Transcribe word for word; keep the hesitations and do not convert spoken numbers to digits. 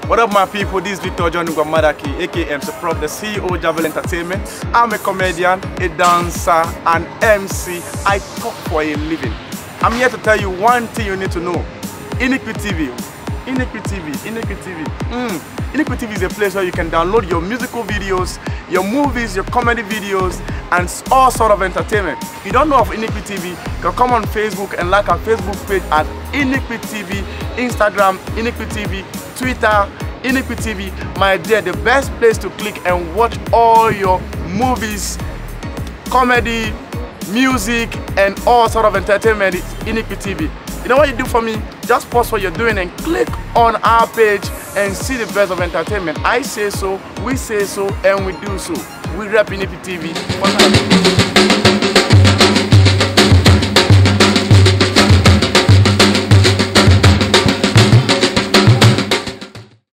What up, my people? This is Victor John Ngwamadaki, aka M C Prof, the C E O of Javel Entertainment. I'm a comedian, a dancer, an M C. I talk for a living. I'm here to tell you one thing you need to know. Inikpi T V. Inikpi T V. Inikpi T V. Mm. Inikpi T V is a place where you can download your musical videos, your movies, your comedy videos, and all sort of entertainment. If you don't know of Inikpi T V, you can come on Facebook and like our Facebook page at Inikpi T V, Instagram, Inikpi T V, Twitter, Inikpi T V. My dear, the best place to click and watch all your movies, comedy, music, and all sort of entertainment is Inikpi T V. You know what you do for me? Just pause what you're doing and click on our page and see the best of entertainment. I say so, we say so, and we do so. We rep Inikpi T V.